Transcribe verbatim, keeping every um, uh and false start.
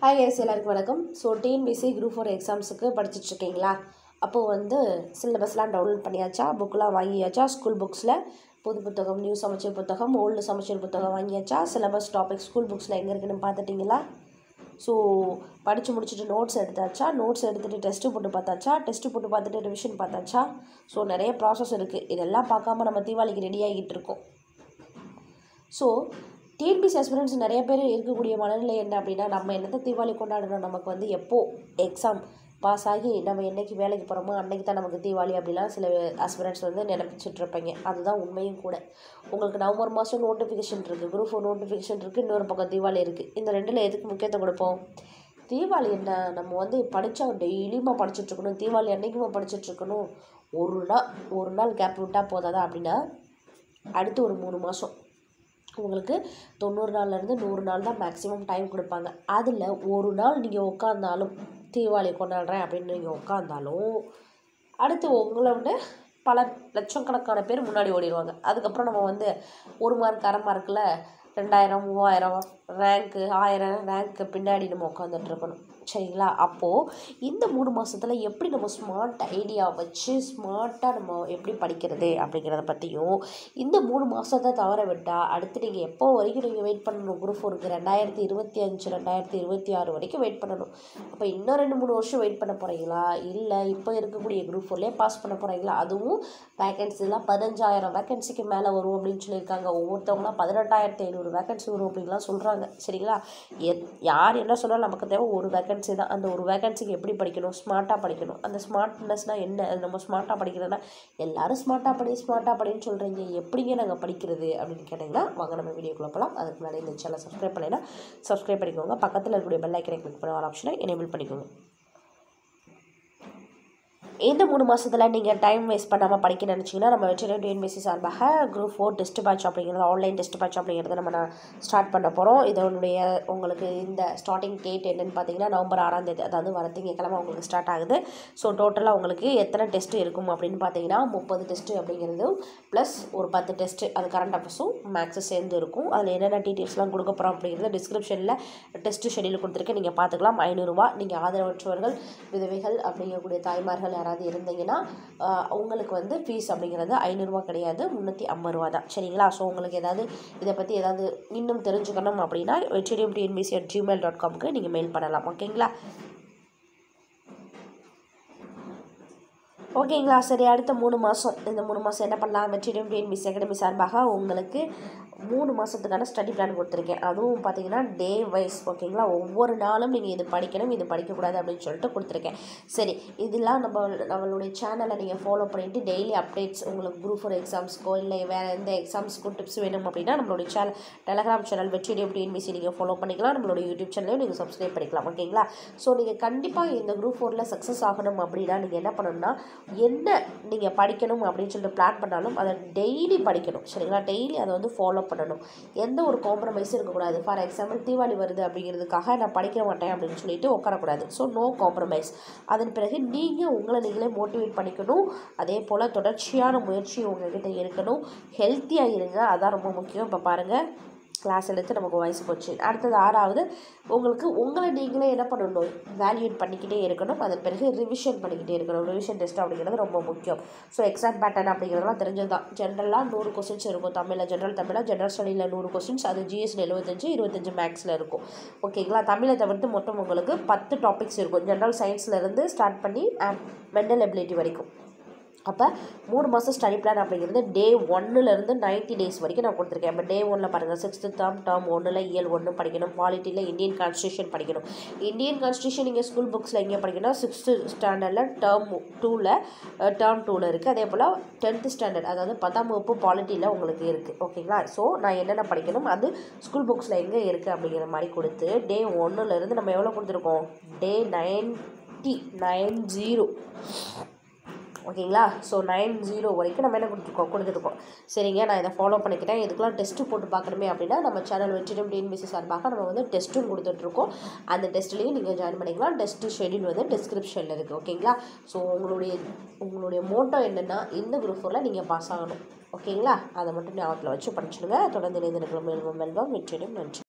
Hi guys, எல்லாருக்கும் வணக்கம். So TNPSC group four எக்ஸாம்ஸுக்கு படிச்சுட்ருக்கீங்களா? அப்போது வந்து சிலபஸ்லாம் டவுன்லோட் பண்ணியாச்சா, புக்கெலாம் வாங்கியாச்சா, ஸ்கூல் புக்ஸில் புது புத்தகம், நியூ சமச்சீர் புத்தகம், ஓல்டு சமச்சீர் புத்தகம் வாங்கியாச்சா, சிலபஸ் டாபிக் ஸ்கூல் புக்ஸில் எங்கே இருக்குன்னு பார்த்துட்டிங்களா? ஸோ படித்து முடிச்சுட்டு நோட்ஸ் எடுத்தாச்சா, நோட்ஸ் எடுத்துகிட்டு டெஸ்ட்டு போட்டு பார்த்தாச்சா, டெஸ்ட்டு போட்டு பார்த்துட்டு ரிவிஷன் பார்த்தாச்சா? ஸோ நிறைய ப்ராசஸ் இருக்குது. இதெல்லாம் பார்க்காம நம்ம தீபாவளிக்கு ரெடி ஆகிட்டு இருக்கோம். ஸோ டிஎன்பிஎஸ்சி ஆஸ்பிரண்ட்ஸ் நிறைய பேர் இருக்கக்கூடிய மனநிலை என்ன அப்படின்னா, நம்ம என்னத்தை தீபாவளி கொண்டாடணும், நமக்கு வந்து எப்போது எக்ஸாம் பாஸ் ஆகி நம்ம என்றைக்கு வேலைக்கு போகிறோமோ அன்றைக்கி தான் நமக்கு தீபாவளி அப்படிலாம் சில ஆஸ்பிரண்ட்ஸ் வந்து நினைப்பிச்சிட்ருப்பீங்க. அதுதான் உண்மையும் கூட. உங்களுக்கு நவம்பர் மாதம் நோட்டிஃபிகேஷன் இருக்குது, குரூப் ஃபோர் நோட்டிஃபிகேஷன் இருக்குது, இன்னொரு பக்கம் தீபாவளி இருக்குது. இந்த ரெண்டில் எதுக்கு முக்கியத்துவம் கொடுப்போம்? தீபாவளி என்ன, நம்ம வந்து படித்தா டெய்லியுமா படிச்சுட்ருக்கணும், தீபாவளி அன்றைக்குமா படிச்சுட்ருக்கணும், ஒரு நாள் ஒரு நாள் கேப் விட்டால் போதாதா அப்படின்னா, அடுத்து ஒரு மூணு மாதம் உங்களுக்கு தொண்ணூறு நாள்லேருந்து நூறு நாள் தான் மேக்ஸிமம் டைம் கொடுப்பாங்க. அதில் ஒரு நாள் நீங்கள் உட்காந்தாலும் தீபாவளி கொண்டாடுறேன் அப்படின்னு நீங்கள் உட்காந்தாலும் அடுத்து உங்களை விட பல லட்சக்கணக்கான பேர் முன்னாடி ஓடிடுவாங்க. அதுக்கப்புறம் நம்ம வந்து ஒரு மார்க் அரை மார்க்கில் ரெண்டாயிரம் மூவாயிரம் ரேங்க்கு ஆயிரம் ரேங்க்கு பின்னாடி நம்ம உட்காந்துட்ருக்கணும். சரிங்களா? அப்போது இந்த மூணு மாதத்தில் எப்படி நம்ம ஸ்மார்ட் ஐடியா வச்சு ஸ்மார்ட்டாக நம்ம எப்படி படிக்கிறது அப்படிங்கிறத பற்றியும், இந்த மூணு மாதத்தை தவற விட்டால் அடுத்து நீங்கள் எப்போ வரைக்கும் நீங்கள் வெயிட் பண்ணணும்? குரூப் ஃபோருக்கு ரெண்டாயிரத்தி இருபத்தி அஞ்சு ரெண்டாயிரத்தி இருபத்தி ஆறு வரைக்கும் வெயிட் பண்ணணும். அப்போ இன்னும் ரெண்டு மூணு வருஷம் வெயிட் பண்ண போகிறீங்களா, இல்லை இப்போ இருக்கக்கூடிய குரூப் ஃபோர்லேயே பாஸ் பண்ண போகிறீங்களா? அதுவும் வேகன்சிலாம் பதினஞ்சாயிரம் வேகன்சிக்கு மேலே வரும் அப்படின்னு சொல்லியிருக்காங்க. ஒவ்வொருத்தவங்களாம் பதினெட்டாயிரத்தி ஐநூறு வேகன்சி வரும் அப்படின்லாம் சொல்கிறாங்க. சரிங்களா? எத் யார் என்ன சொன்னாலும் நமக்கு தேவை ஒரு வேகன்சி தான். அந்த ஒரு வேகன்சிக்கு எப்படி படிக்கணும்? ஸ்மார்ட்டாக படிக்கணும். அந்த ஸ்மார்ட்னஸ்னால் என்ன? அது நம்ம ஸ்மார்ட்டாக படிக்கிறதுனா, எல்லாரும் ஸ்மார்ட்டாக படி ஸ்மார்ட்டாக படின்னு சொல்கிறீங்க, எப்படிங்க நாங்கள் படிக்கிறது அப்படின்னு கேட்டிங்கன்னா, வாங்க நம்ம வீடியோக்குள்ள போகலாம். அதுக்கு முன்னாடி இந்த சேனல் சப்ஸ்கிரைப் பண்ணினா சப்ஸ்கிரைப் பண்ணிக்கோங்க. பக்கத்தில் இருக்கக்கூடிய பெல் ஐக்கனை கிளிக் பண்ண ஆல் ஆப்ஷனை எனேபிள் பண்ணிக்கோங்க. இந்த மூணு மாதத்தில் நீங்கள் டைம் வேஸ்ட் பண்ணாமல் படிக்க நினச்சிங்கன்னா, நம்ம வெற்றிடம் டிஎன்பிஎஸ்சி சார்பாக குரூப் ஃபோர் டெஸ்ட் பேட்ச் அப்படிங்கிறது, ஆன்லைன் டெஸ்ட் பேட்ச் அப்படிங்கிறத நம்ம நான் ஸ்டார்ட் பண்ண போகிறோம். இதனுடைய உங்களுக்கு இந்த ஸ்டார்டிங் டேட் என்னென்னு பார்த்தீங்கன்னா, நவம்பர் ஆறாம் தேதி, அதாவது வர திங்கக்கிழமை உங்களுக்கு ஸ்டார்ட் ஆகுது. ஸோ டோட்டலாக உங்களுக்கு எத்தனை டெஸ்ட்டு இருக்கும் அப்படின்னு பார்த்தீங்கன்னா, முப்பது டெஸ்ட்டு அப்படிங்கிறது ப்ளஸ் ஒரு பத்து டெஸ்ட்டு, அது கரண்ட் அஃபேர்ஸும் மேக்ஸும் சேர்ந்து இருக்கும். அதில் என்னென்ன டீட்டெயில்ஸ்லாம் கொடுக்க போகிறோம் அப்படிங்கிறது டிஸ்கிரிப்ஷனில் டெஸ்ட்டு ஷெடியூல் கொடுத்துருக்கேன், நீங்கள் பார்த்துக்கலாம். ஐநூறுரூவா. நீங்கள் ஆதரவற்றவர்கள், விதவைகள் அப்படிங்கக்கூடிய தாய்மார்கள் யாராவது இருந்தீங்கன்னா உங்களுக்கு வந்து ஃபீஸ் அப்படிங்கிறது ஐநூறுரூவா கிடையாது, முந்நூற்றி ஐம்பது ரூபா தான். சரிங்களா? ஸோ உங்களுக்கு ஏதாவது இதை பற்றி ஏதாவது இன்னும் தெரிஞ்சுக்கணும் அப்படின்னா Vetridam TNPSC at Gmail dot காம்க்கு நீங்கள் மெயில் பண்ணலாம். ஓகேங்களா? ஓகேங்களா? சரி, அடுத்த மூணு மாதம் இந்த மூணு மாதம் என்ன பண்ணலாம்? வெற்றிடம் டிஎன்பிஎஸ்சி அகாடமி சார்பாக உங்களுக்கு மூணு மாதத்துக்கான ஸ்டடி பிளான் கொடுத்துருக்கேன். அதுவும் பார்த்தீங்கன்னா டே வைஸ். ஓகேங்களா? ஒவ்வொரு நாளும் நீங்கள் இது படிக்கணும், இது படிக்கக்கூடாது அப்படின்னு சொல்லிட்டு கொடுத்துருக்கேன். சரி, இதெல்லாம் நம்ம நம்மளுடைய சேனலை நீங்கள் ஃபாலோ பண்ணிவிட்டு டெய்லி அப்டேட்ஸ் உங்களுக்கு குரூப் ஃபோர் எக்ஸாம்ஸ்க்கோ இல்லை வேறு எந்த எக்ஸாம்ஸ்க்கும் டிப்ஸ் வேணும் அப்படின்னா நம்மளுடைய channel telegram channel Vetridam TNPSC நீங்கள் ஃபாலோ பண்ணிக்கலாம். நம்மளுடைய யூடியூப் சேனலையும் நீங்கள் சப்ஸ்கிரைப் பண்ணிக்கலாம். ஓகேங்களா? ஸோ நீங்கள் கண்டிப்பாக இந்த குரூப் ஃபோரில் சக்ஸஸ் ஆகணும் அப்படின்னா நீங்கள் என்ன பண்ணணும்னா, என்ன நீங்கள் படிக்கணும் அப்படின்னு சொல்லிட்டு பிளான் பண்ணாலும் அதை டெய்லி படிக்கணும். சரிங்களா? டெய்லி அதை வந்து ஃபாலோ பண்ணணும். எந்த ஒரு காம்ப்ரமைஸும் இருக்கக்கூடாது. ஃபார் எக்ஸாம்பிள் தீபாவளி வருது அப்படிங்கிறதுக்காக நான் படிக்க மாட்டேன் அப்படின்னு சொல்லிட்டு உட்காரக்கூடாது. So no compromise. அதன் பிறகு நீங்கள் உங்களை நீங்களே மோட்டிவேட் பண்ணிக்கணும். அதே போல் தொடர்ச்சியான முயற்சி உங்கள்கிட்ட இருக்கணும். ஹெல்த்தியாக இருங்க, அதான் ரொம்ப முக்கியம். இப்போ பாருங்கள், கிளாஸ் எடுத்து நமக்கு வயசு போச்சு. அடுத்தது ஆறாவது, உங்களுக்கு உங்களை நீங்களே என்ன பண்ணணும்? வேல்யூட் பண்ணிக்கிட்டே இருக்கணும். அதன் பிறகு ரிவிஷன் பண்ணிக்கிட்டே இருக்கணும். ரிவிஷன் டெஸ்ட் அப்படிங்கிறது ரொம்ப முக்கியம். ஸோ எக்ஸாம் பேட்டர்ன் அப்படிங்கிறதுலாம் தெரிஞ்சது தான். ஜென்ரலாக நூறு கொஸ்டின்ஸ் இருக்கும். தமிழில் ஜென்ரல் தமிழில் ஜென்ரல் ஸ்டடியில் நூறு கொஸ்டின்ஸ், அது ஜிஎஸ்டியில் எழுபத்தஞ்சு இருபத்தஞ்சு மேக்ஸில் இருக்கும். ஓகேங்களா? தமிழை தவிர்த்து மொத்தம் உங்களுக்கு பத்து டாபிக்ஸ் இருக்கும். ஜென்ரல் சயின்ஸ்லேருந்து ஸ்டார்ட் பண்ணி மென்டல் எபிலிட்டி வரைக்கும். அப்போ மூணு மாதம் ஸ்டடி பிளான் அப்படிங்கிறது டே ஒன்னுலேருந்து நைன்ட்டி டேஸ் வரைக்கும் நான் கொடுத்துருக்கேன். இப்போ டே ஒன்னில் பாருங்கள், சிக்ஸ்த்து டேர்ம் டேர்ம் ஒன்றில் இயல் ஒன்று படிக்கணும். பாலிட்டியில் இந்தியன் கான்ஸ்டியூஷன் படிக்கணும். இந்தியன் கான்ஸ்டியூஷன் நீங்கள் ஸ்கூல் புக்ஸில் எங்கே படிக்கணும்? சிக்ஸ்த்து ஸ்டாண்டர்டில் டேர்ம் டூவில் டேர்ம் டூவில் இருக்குது. அதே போல் டென்த்து ஸ்டாண்டர்ட், அதாவது பத்தாம் வகுப்பு பாலிட்டியில் உங்களுக்கு இருக்குது. ஓகேங்களா? ஸோ நான் என்னென்ன படிக்கணும் அது ஸ்கூல் புக்ஸில் எங்கே இருக்குது அப்படிங்கிற மாதிரி கொடுத்து டே ஒன்றுலேருந்து நம்ம எவ்வளோ கொடுத்துருக்கோம்? டே நைன்ட்டி நைன் ஜீரோ ஓகேங்களா? ஸோ நைன் ஜீரோ வரைக்கும் நம்ம என்ன கொடுத்துருக்கோம் கொடுத்துருக்கோம் சரிங்க, நான் இதை ஃபாலோ பண்ணிக்கிட்டேன். இதுக்கெலாம் டெஸ்ட்டு போட்டு பார்க்கணுமே அப்படின்னா நம்ம சேனல் வெற்றிடம் டிஎன்பிஎஸ்சி சார்பாக நம்ம வந்து டெஸ்ட்டும் கொடுத்துட்ருக்கோம். அந்த டெஸ்ட்லேயும் நீங்கள் ஜாயின் பண்ணிக்கலாம். டெஸ்ட்டு ஷெடியூல் வந்து டிஸ்கிரிப்ஷனில் இருக்குது. ஓகேங்களா? ஸோ உங்களுடைய உங்களுடைய மோட்டோ என்னென்னா, இந்த குரூப் ஃபோரில் நீங்கள் பாஸ் ஆகணும். ஓகேங்களா? அதை மட்டும் ஞாபகத்தில் வச்சு படிச்சுடுங்க. தொடர்ந்து இணைந்திருக்கிற மேலும் வெல்வம் வெற்றிடம். நன்றி.